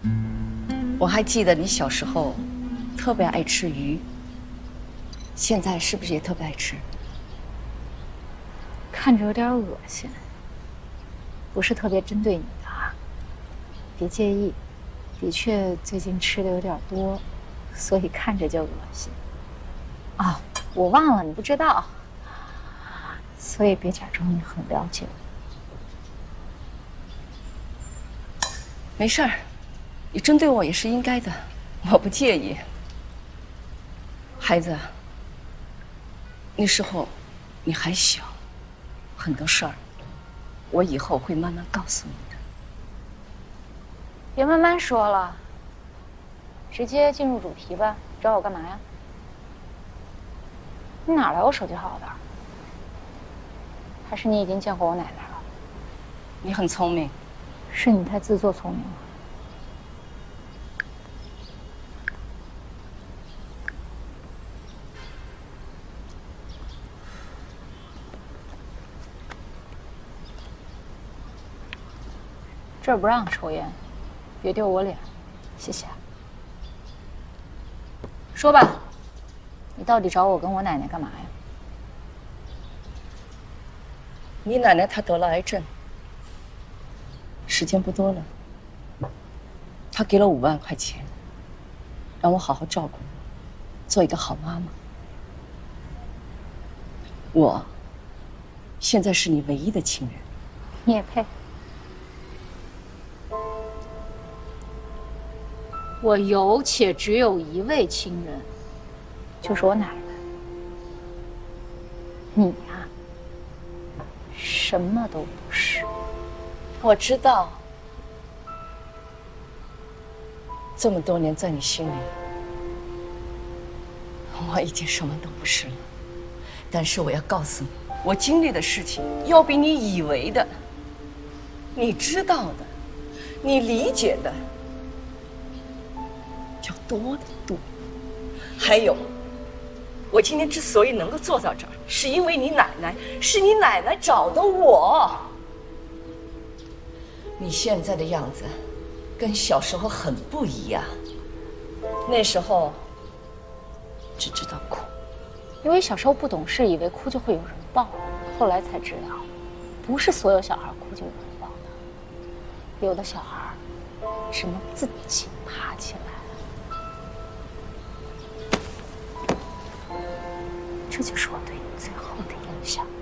我还记得你小时候特别爱吃鱼，现在是不是也特别爱吃？ 看着有点恶心，不是特别针对你的啊，别介意。的确，最近吃的有点多，所以看着就恶心。啊，我忘了，你不知道，所以别假装你很了解我。 没事儿，你针对我也是应该的，我不介意。孩子，那时候你还小，很多事儿，我以后会慢慢告诉你的。 别慢慢说了，直接进入主题吧。找我干嘛呀？你哪来我手机号的？还是你已经见过我奶奶了？ 你很聪明， 是你太自作聪明了。这儿不让抽烟，别丢我脸，谢谢。说吧，你到底找我跟我奶奶干嘛呀？ 你奶奶她得了癌症，时间不多了，她给了5万块钱，让我好好照顾你，做一个好妈妈。我现在是你唯一的亲人， 你也配？我有且只有一位亲人，就是我奶奶。你呀，什么都不是。 我知道，这么多年在你心里，我已经什么都不是了。但是我要告诉你，我经历的事情要比你以为的、你知道的、你理解的要多得多。还有，我今天之所以能够坐到这儿，是因为你奶奶，是你奶奶找的我。你现在的样子，跟小时候很不一样。那时候只知道哭， 因为小时候不懂事，以为哭就会有人抱，后来才知道，不是所有小孩哭就有人抱的，有的小孩只能自己爬起来。这就是我对你最后的印象。